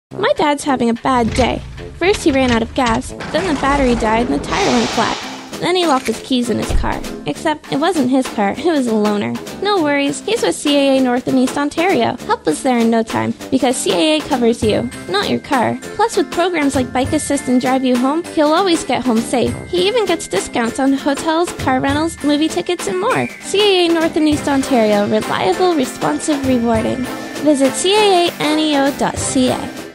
My dad's having a bad day. First he ran out of gas, then the battery died and the tire went flat. Then he locked his keys in his car. Except it wasn't his car, it was a loaner. No worries, he's with C.A.A. North and East Ontario. Help was there in no time, because C.A.A. covers you, not your car. Plus with programs like Bike Assist and Drive You Home, he'll always get home safe. He even gets discounts on hotels, car rentals, movie tickets, and more. C.A.A. North and East Ontario, reliable, responsive, rewarding. Visit caaneo.ca.